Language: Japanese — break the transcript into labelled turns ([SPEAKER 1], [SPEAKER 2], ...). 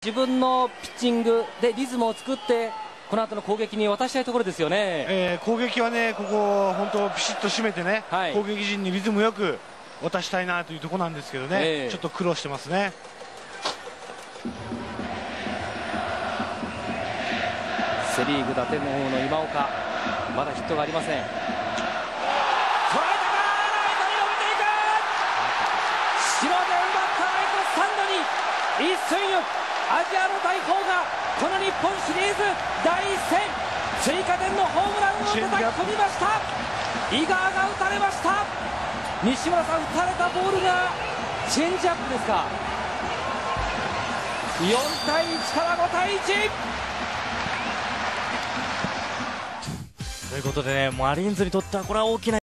[SPEAKER 1] 自分のピッチングでリズムを作ってこの後の攻撃に渡したいところですよね。
[SPEAKER 2] 攻撃はね、ここ本当ピシッと締めてね、
[SPEAKER 1] はい、
[SPEAKER 2] 攻撃陣にリズムよく渡したいなというところなんですけどね、ちょっと苦労してますね。
[SPEAKER 1] セ・リーグ打点の方の今岡、まだヒットがありません。捉えたか、ライトに伸びていく、白で奪ったライトスタンドに一瞬よアジアの大砲がこの日本シリーズ第1戦追加点のホームランを叩き込みました。井川が打たれました。西村さん、打たれたボールがチェンジアップですか。4対1から5対1
[SPEAKER 3] ということでね、マリーンズにとってはこれは大きな